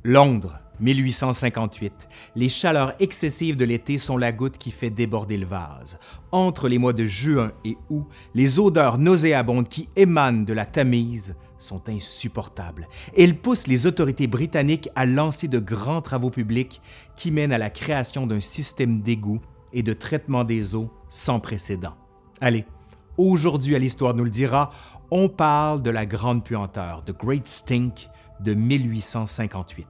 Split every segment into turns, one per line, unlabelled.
Londres, 1858. Les chaleurs excessives de l'été sont la goutte qui fait déborder le vase. Entre les mois de juin et août, les odeurs nauséabondes qui émanent de la Tamise sont insupportables. Elles poussent les autorités britanniques à lancer de grands travaux publics qui mènent à la création d'un système d'égouts et de traitement des eaux sans précédent. Allez, aujourd'hui à l'Histoire nous le dira, on parle de la Grande Puanteur, The Great Stink, de 1858.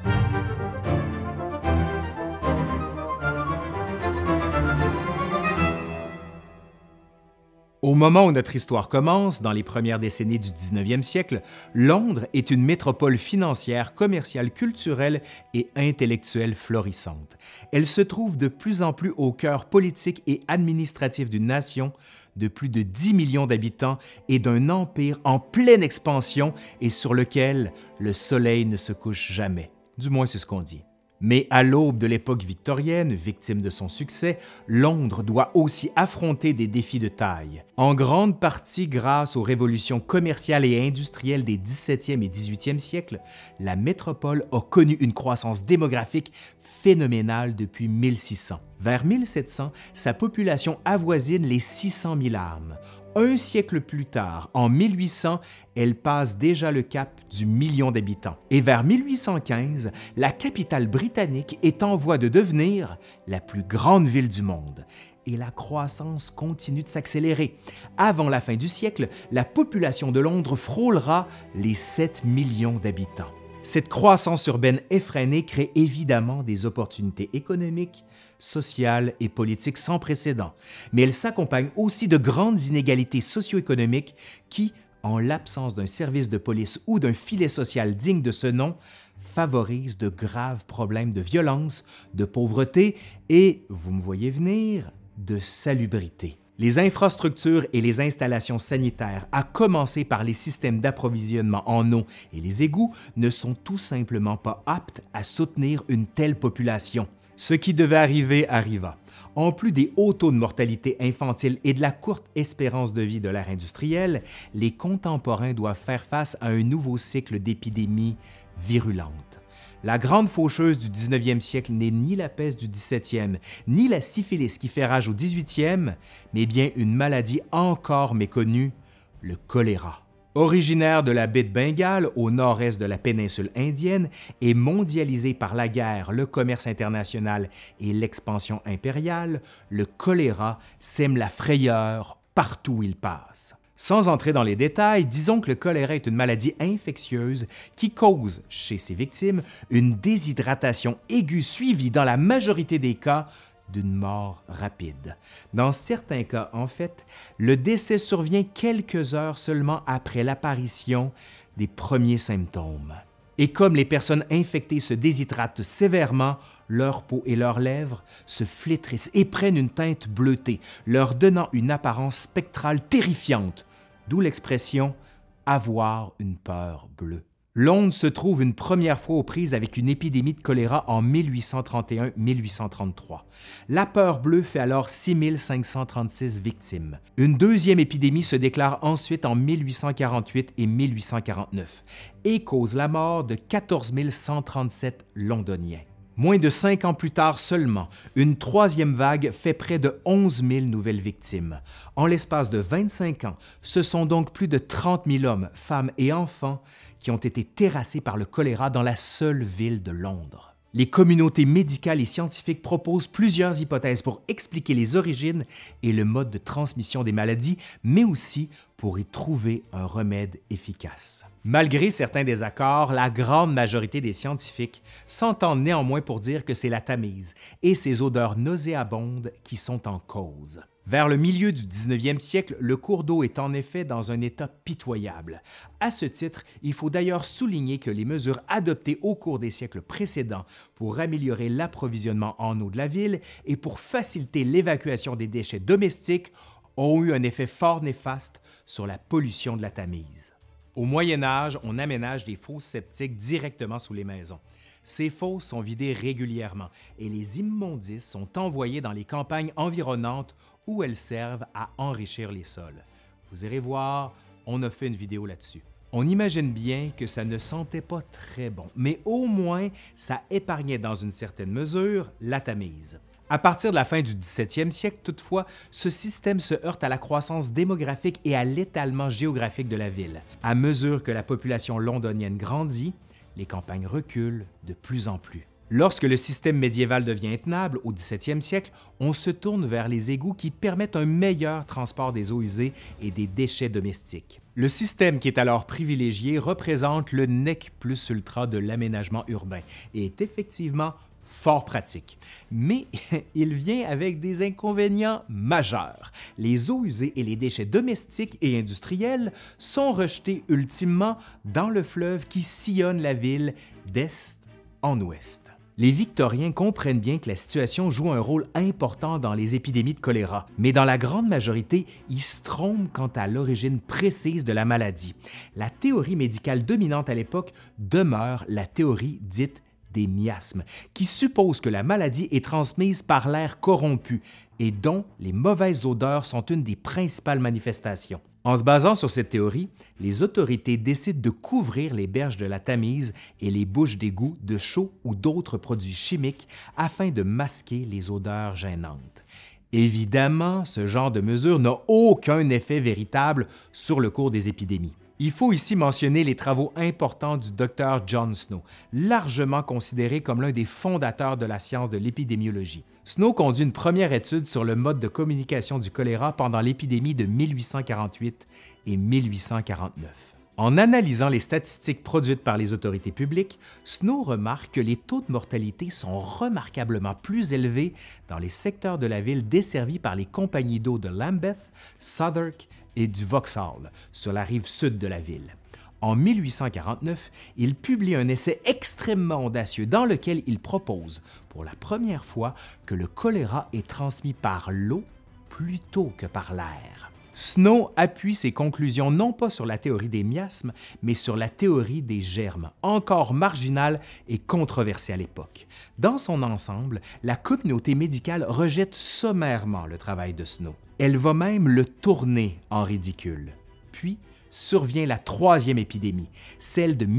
Au moment où notre histoire commence, dans les premières décennies du 19e siècle, Londres est une métropole financière, commerciale, culturelle et intellectuelle florissante. Elle se trouve de plus en plus au cœur politique et administratif d'une nation de plus de 10 millions d'habitants et d'un empire en pleine expansion et sur lequel le soleil ne se couche jamais. Du moins, c'est ce qu'on dit. Mais à l'aube de l'époque victorienne, victime de son succès, Londres doit aussi affronter des défis de taille. En grande partie grâce aux révolutions commerciales et industrielles des 17e et 18e siècles, la métropole a connu une croissance démographique phénoménale depuis 1600. Vers 1700, sa population avoisine les 600 000 âmes. Un siècle plus tard, en 1800, elle passe déjà le cap du million d'habitants. Et vers 1815, la capitale britannique est en voie de devenir la plus grande ville du monde. Et la croissance continue de s'accélérer. Avant la fin du siècle, la population de Londres frôlera les 7 millions d'habitants. Cette croissance urbaine effrénée crée évidemment des opportunités économiques, sociales et politiques sans précédent, mais elle s'accompagne aussi de grandes inégalités socio-économiques qui, en l'absence d'un service de police ou d'un filet social digne de ce nom, favorisent de graves problèmes de violence, de pauvreté et, vous me voyez venir, de salubrité. Les infrastructures et les installations sanitaires, à commencer par les systèmes d'approvisionnement en eau et les égouts, ne sont tout simplement pas aptes à soutenir une telle population. Ce qui devait arriver arriva. En plus des hauts taux de mortalité infantile et de la courte espérance de vie de l'ère industrielle, les contemporains doivent faire face à un nouveau cycle d'épidémies virulentes. La grande faucheuse du 19e siècle n'est ni la peste du 17e, ni la syphilis qui fait rage au 18e, mais bien une maladie encore méconnue, le choléra. Originaire de la baie de Bengale, au nord-est de la péninsule indienne, et mondialisé par la guerre, le commerce international et l'expansion impériale, le choléra sème la frayeur partout où il passe. Sans entrer dans les détails, disons que le choléra est une maladie infectieuse qui cause, chez ses victimes, une déshydratation aiguë suivie, dans la majorité des cas, d'une mort rapide. Dans certains cas, en fait, le décès survient quelques heures seulement après l'apparition des premiers symptômes. Et comme les personnes infectées se déshydratent sévèrement, leur peau et leurs lèvres se flétrissent et prennent une teinte bleutée, leur donnant une apparence spectrale terrifiante, d'où l'expression « avoir une peur bleue ». Londres se trouve une première fois aux prises avec une épidémie de choléra en 1831-1833. La peur bleue fait alors 6 536 victimes. Une deuxième épidémie se déclare ensuite en 1848 et 1849 et cause la mort de 14 137 Londoniens. Moins de 5 ans plus tard seulement, une troisième vague fait près de 11 000 nouvelles victimes. En l'espace de 25 ans, ce sont donc plus de 30 000 hommes, femmes et enfants qui ont été terrassés par le choléra dans la seule ville de Londres. Les communautés médicales et scientifiques proposent plusieurs hypothèses pour expliquer les origines et le mode de transmission des maladies, mais aussi pour y trouver un remède efficace. Malgré certains désaccords, la grande majorité des scientifiques s'entendent néanmoins pour dire que c'est la Tamise et ses odeurs nauséabondes qui sont en cause. Vers le milieu du 19e siècle, le cours d'eau est en effet dans un état pitoyable. À ce titre, il faut d'ailleurs souligner que les mesures adoptées au cours des siècles précédents pour améliorer l'approvisionnement en eau de la ville et pour faciliter l'évacuation des déchets domestiques ont eu un effet fort néfaste sur la pollution de la Tamise. Au Moyen Âge, on aménage des fosses septiques directement sous les maisons. Ces fosses sont vidées régulièrement et les immondices sont envoyés dans les campagnes environnantes où elles servent à enrichir les sols. Vous irez voir, on a fait une vidéo là-dessus. On imagine bien que ça ne sentait pas très bon, mais au moins ça épargnait dans une certaine mesure la Tamise. À partir de la fin du 17e siècle, toutefois, ce système se heurte à la croissance démographique et à l'étalement géographique de la ville. À mesure que la population londonienne grandit, les campagnes reculent de plus en plus. Lorsque le système médiéval devient intenable, au 17e siècle, on se tourne vers les égouts qui permettent un meilleur transport des eaux usées et des déchets domestiques. Le système qui est alors privilégié représente le nec plus ultra de l'aménagement urbain et est effectivement fort pratique. Mais il vient avec des inconvénients majeurs. Les eaux usées et les déchets domestiques et industriels sont rejetés ultimement dans le fleuve qui sillonne la ville d'est en ouest. Les Victoriens comprennent bien que la situation joue un rôle important dans les épidémies de choléra, mais dans la grande majorité, ils se trompent quant à l'origine précise de la maladie. La théorie médicale dominante à l'époque demeure la théorie dite des miasmes, qui suppose que la maladie est transmise par l'air corrompu et dont les mauvaises odeurs sont une des principales manifestations. En se basant sur cette théorie, les autorités décident de couvrir les berges de la Tamise et les bouches d'égout de chaux ou d'autres produits chimiques afin de masquer les odeurs gênantes. Évidemment, ce genre de mesure n'a aucun effet véritable sur le cours des épidémies. Il faut ici mentionner les travaux importants du Dr John Snow, largement considéré comme l'un des fondateurs de la science de l'épidémiologie. Snow conduit une première étude sur le mode de communication du choléra pendant l'épidémie de 1848 et 1849. En analysant les statistiques produites par les autorités publiques, Snow remarque que les taux de mortalité sont remarquablement plus élevés dans les secteurs de la ville desservis par les compagnies d'eau de Lambeth, Southwark et du Vauxhall, sur la rive sud de la ville. En 1849, il publie un essai extrêmement audacieux dans lequel il propose, pour la première fois, que le choléra est transmis par l'eau plutôt que par l'air. Snow appuie ses conclusions non pas sur la théorie des miasmes, mais sur la théorie des germes, encore marginale et controversée à l'époque. Dans son ensemble, la communauté médicale rejette sommairement le travail de Snow. Elle va même le tourner en ridicule. Puis survient la troisième épidémie, celle de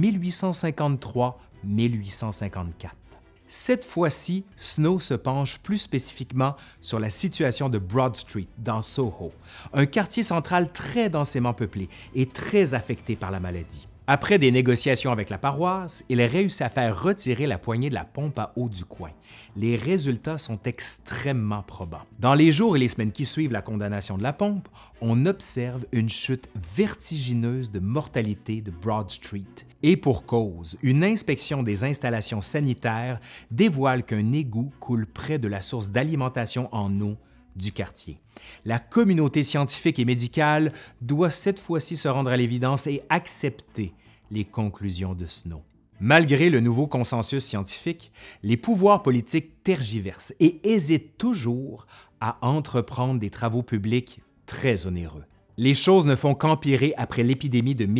1853-1854. Cette fois-ci, Snow se penche plus spécifiquement sur la situation de Broad Street, dans Soho, un quartier central très densément peuplé et très affecté par la maladie. Après des négociations avec la paroisse, il réussit à faire retirer la poignée de la pompe à eau du coin. Les résultats sont extrêmement probants. Dans les jours et les semaines qui suivent la condamnation de la pompe, on observe une chute vertigineuse de mortalité de Broad Street. Et pour cause, une inspection des installations sanitaires dévoile qu'un égout coule près de la source d'alimentation en eau du quartier. La communauté scientifique et médicale doit cette fois-ci se rendre à l'évidence et accepter les conclusions de Snow. Malgré le nouveau consensus scientifique, les pouvoirs politiques tergiversent et hésitent toujours à entreprendre des travaux publics très onéreux. Les choses ne font qu'empirer après l'épidémie de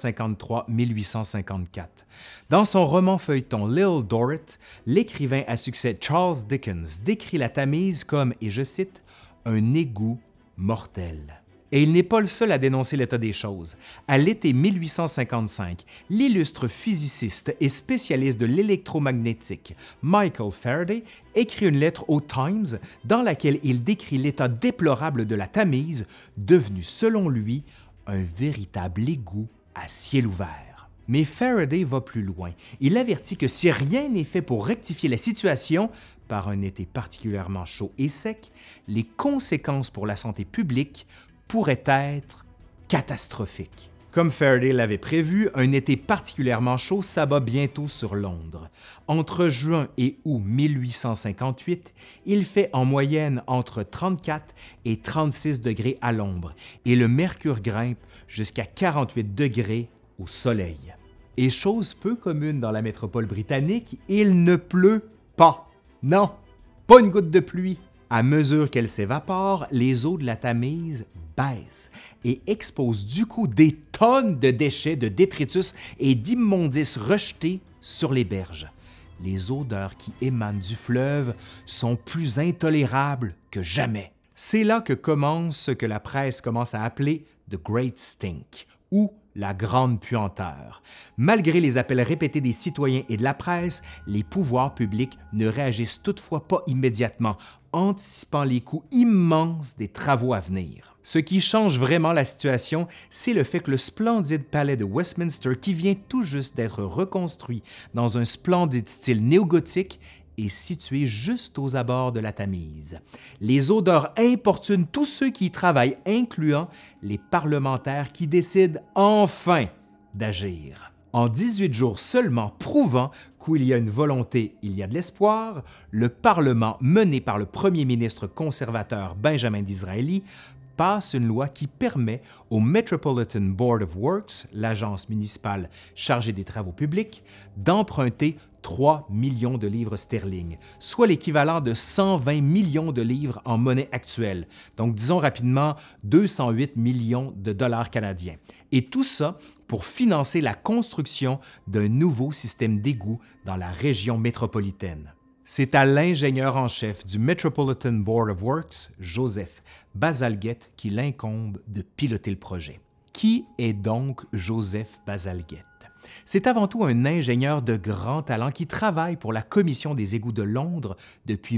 1853-1854. Dans son roman feuilleton Little Dorrit, l'écrivain à succès Charles Dickens décrit la Tamise comme, et je cite, « un égout mortel ». Et il n'est pas le seul à dénoncer l'état des choses. À l'été 1855, l'illustre physiciste et spécialiste de l'électromagnétique Michael Faraday écrit une lettre au Times dans laquelle il décrit l'état déplorable de la Tamise, devenue selon lui un véritable égout à ciel ouvert. Mais Faraday va plus loin. Il avertit que si rien n'est fait pour rectifier la situation, par un été particulièrement chaud et sec, les conséquences pour la santé publique pourrait être catastrophique. Comme Faraday l'avait prévu, un été particulièrement chaud s'abat bientôt sur Londres. Entre juin et août 1858, il fait en moyenne entre 34 et 36 degrés à l'ombre et le mercure grimpe jusqu'à 48 degrés au soleil. Et chose peu commune dans la métropole britannique, il ne pleut pas. Non, pas une goutte de pluie. À mesure qu'elle s'évapore, les eaux de la Tamise baissent et exposent du coup des tonnes de déchets, de détritus et d'immondices rejetés sur les berges. Les odeurs qui émanent du fleuve sont plus intolérables que jamais. C'est là que commence ce que la presse commence à appeler « The Great Stink » ou la grande puanteur. Malgré les appels répétés des citoyens et de la presse, les pouvoirs publics ne réagissent toutefois pas immédiatement, anticipant les coûts immenses des travaux à venir. Ce qui change vraiment la situation, c'est le fait que le splendide palais de Westminster, qui vient tout juste d'être reconstruit dans un splendide style néogothique, est situé juste aux abords de la Tamise. Les odeurs importunent tous ceux qui y travaillent, incluant les parlementaires qui décident enfin d'agir. En 18 jours seulement, prouvant qu'il y a une volonté, il y a de l'espoir, le Parlement, mené par le premier ministre conservateur Benjamin Disraeli, passe une loi qui permet au Metropolitan Board of Works, l'agence municipale chargée des travaux publics, d'emprunter 3 millions de livres sterling, soit l'équivalent de 120 millions de livres en monnaie actuelle, donc disons rapidement 208 millions de dollars canadiens. Et tout ça pour financer la construction d'un nouveau système d'égouts dans la région métropolitaine. C'est à l'ingénieur en chef du Metropolitan Board of Works, Joseph Bazalgette, qu'il incombe de piloter le projet. Qui est donc Joseph Bazalgette? C'est avant tout un ingénieur de grand talent qui travaille pour la Commission des égouts de Londres depuis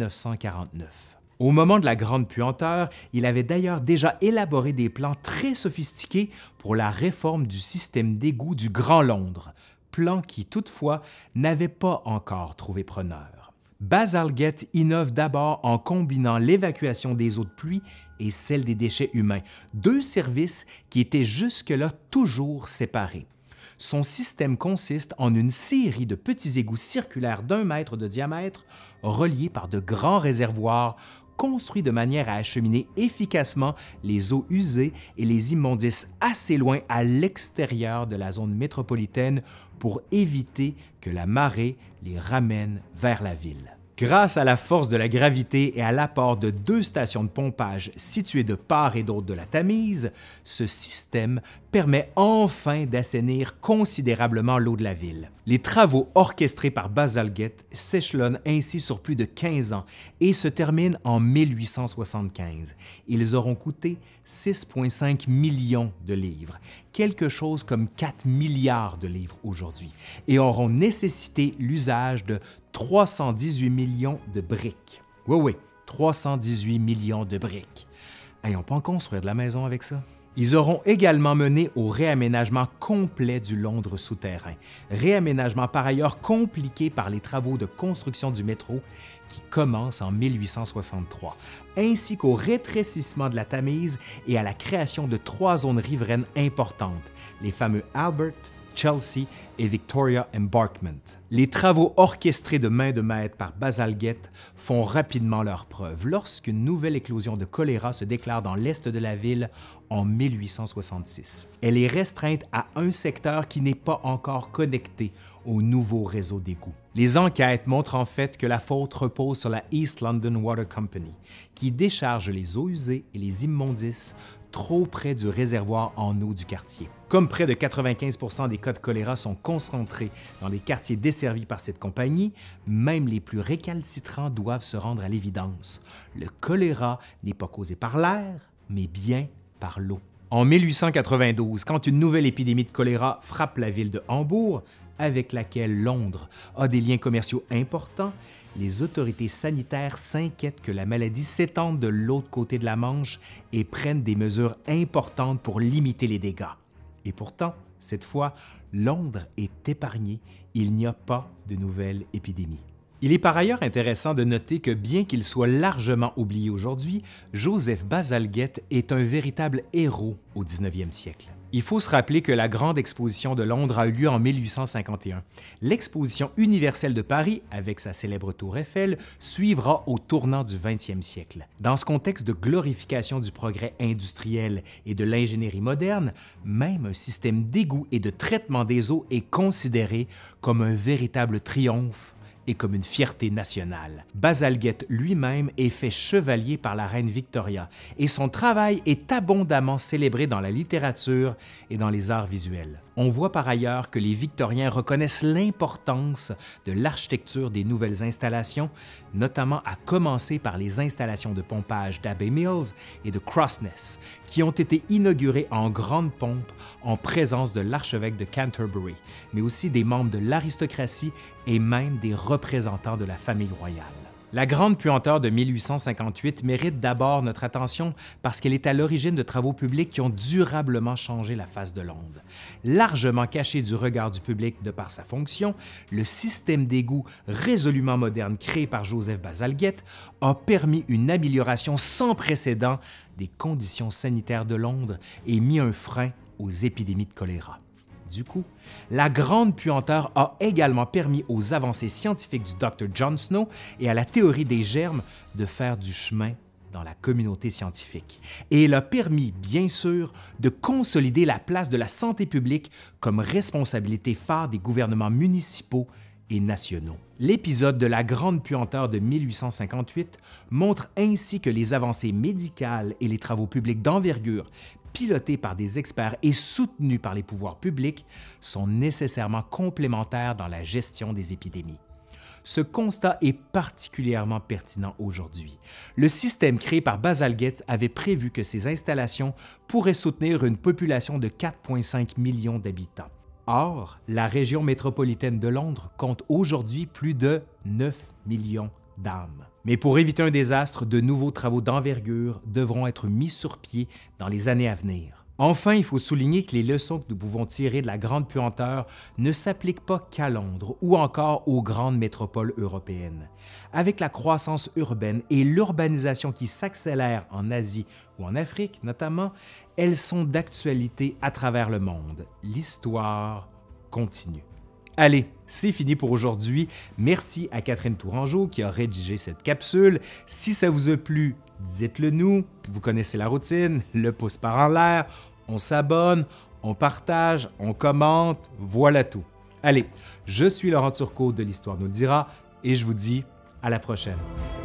1949. Au moment de la grande puanteur, il avait d'ailleurs déjà élaboré des plans très sophistiqués pour la réforme du système d'égouts du Grand Londres, plan qui, toutefois, n'avait pas encore trouvé preneur. Bazalgette innove d'abord en combinant l'évacuation des eaux de pluie et celle des déchets humains, deux services qui étaient jusque-là toujours séparés. Son système consiste en une série de petits égouts circulaires d'1 mètre de diamètre, reliés par de grands réservoirs, construits de manière à acheminer efficacement les eaux usées et les immondices assez loin à l'extérieur de la zone métropolitaine pour éviter que la marée les ramène vers la ville. Grâce à la force de la gravité et à l'apport de 2 stations de pompage situées de part et d'autre de la Tamise, ce système permet enfin d'assainir considérablement l'eau de la ville. Les travaux orchestrés par Bazalgette s'échelonnent ainsi sur plus de 15 ans et se terminent en 1875. Ils auront coûté 6,5 millions de livres, quelque chose comme 4 milliards de livres aujourd'hui, et auront nécessité l'usage de 318 millions de briques. Oui, 318 millions de briques. Hey, on peut en construire de la maison avec ça? Ils auront également mené au réaménagement complet du Londres souterrain, réaménagement par ailleurs compliqué par les travaux de construction du métro qui commencent en 1863, ainsi qu'au rétrécissement de la Tamise et à la création de 3 zones riveraines importantes, les fameux Albert, Chelsea et Victoria Embankment. Les travaux orchestrés de main de maître par Bazalgette font rapidement leurs preuves lorsqu'une nouvelle éclosion de choléra se déclare dans l'est de la ville en 1866. Elle est restreinte à un secteur qui n'est pas encore connecté au nouveau réseau d'égouts. Les enquêtes montrent en fait que la faute repose sur la East London Water Company, qui décharge les eaux usées et les immondices trop près du réservoir en eau du quartier. Comme près de 95% des cas de choléra sont concentrés dans les quartiers desservis par cette compagnie, même les plus récalcitrants doivent se rendre à l'évidence. Le choléra n'est pas causé par l'air, mais bien par l'eau. En 1892, quand une nouvelle épidémie de choléra frappe la ville de Hambourg, avec laquelle Londres a des liens commerciaux importants, les autorités sanitaires s'inquiètent que la maladie s'étende de l'autre côté de la Manche et prennent des mesures importantes pour limiter les dégâts. Et pourtant, cette fois, Londres est épargnée, il n'y a pas de nouvelle épidémie. Il est par ailleurs intéressant de noter que bien qu'il soit largement oublié aujourd'hui, Joseph Bazalgette est un véritable héros au 19e siècle. Il faut se rappeler que la Grande Exposition de Londres a eu lieu en 1851. L'Exposition universelle de Paris, avec sa célèbre tour Eiffel, suivra au tournant du 20e siècle. Dans ce contexte de glorification du progrès industriel et de l'ingénierie moderne, même un système d'égout et de traitement des eaux est considéré comme un véritable triomphe et comme une fierté nationale. Bazalgette lui-même est fait chevalier par la reine Victoria et son travail est abondamment célébré dans la littérature et dans les arts visuels. On voit par ailleurs que les Victoriens reconnaissent l'importance de l'architecture des nouvelles installations, notamment à commencer par les installations de pompage d'Abbey Mills et de Crossness, qui ont été inaugurées en grande pompe en présence de l'archevêque de Canterbury, mais aussi des membres de l'aristocratie et même des représentants de la famille royale. La grande puanteur de 1858 mérite d'abord notre attention parce qu'elle est à l'origine de travaux publics qui ont durablement changé la face de Londres. Largement caché du regard du public de par sa fonction, le système d'égouts résolument moderne créé par Joseph Bazalgette a permis une amélioration sans précédent des conditions sanitaires de Londres et mis un frein aux épidémies de choléra. Du coup, la grande puanteur a également permis aux avancées scientifiques du Dr John Snow et à la théorie des germes de faire du chemin dans la communauté scientifique. Et elle a permis, bien sûr, de consolider la place de la santé publique comme responsabilité phare des gouvernements municipaux et nationaux. L'épisode de la grande puanteur de 1858 montre ainsi que les avancées médicales et les travaux publics d'envergure pilotés par des experts et soutenus par les pouvoirs publics, sont nécessairement complémentaires dans la gestion des épidémies. Ce constat est particulièrement pertinent aujourd'hui. Le système créé par Bazalgette avait prévu que ces installations pourraient soutenir une population de 4,5 millions d'habitants. Or, la région métropolitaine de Londres compte aujourd'hui plus de 9 millions d'âmes. Mais pour éviter un désastre, de nouveaux travaux d'envergure devront être mis sur pied dans les années à venir. Enfin, il faut souligner que les leçons que nous pouvons tirer de la grande puanteur ne s'appliquent pas qu'à Londres ou encore aux grandes métropoles européennes. Avec la croissance urbaine et l'urbanisation qui s'accélèrent en Asie ou en Afrique notamment, elles sont d'actualité à travers le monde. L'histoire continue. Allez, c'est fini pour aujourd'hui. Merci à Catherine Tourangeau qui a rédigé cette capsule. Si ça vous a plu, dites-le nous. Vous connaissez la routine, le pouce par en l'air, on s'abonne, on partage, on commente, voilà tout. Allez, je suis Laurent Turcot de l'Histoire nous le dira et je vous dis à la prochaine.